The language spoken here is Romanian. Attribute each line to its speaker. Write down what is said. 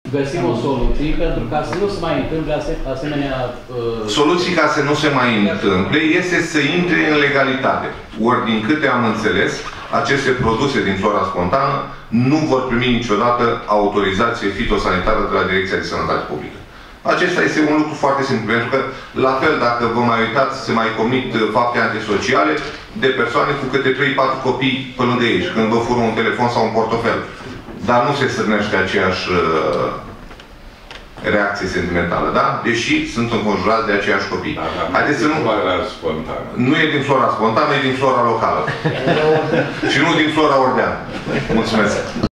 Speaker 1: găsim o soluție pentru ca să nu se mai întâmple asemenea...
Speaker 2: Soluții ca să nu se mai întâmple este să intre în legalitate. Ori, din câte am înțeles, aceste produse din flora spontană nu vor primi niciodată autorizație fitosanitară de la Direcția de Sănătate Publică. Acesta este un lucru foarte simplu, pentru că, la fel, dacă vă mai uitați, se mai comit fapte antisociale de persoane cu câte 3-4 copii pe lângă ei, și când vă fură un telefon sau un portofel. Dar nu se stârnește aceeași reacție sentimentală, da? Deși sunt înconjurați de aceiași copii. Haideți să nu... Nu e din flora spontană, e din flora locală. Și nu din flora ordeană. Mulțumesc!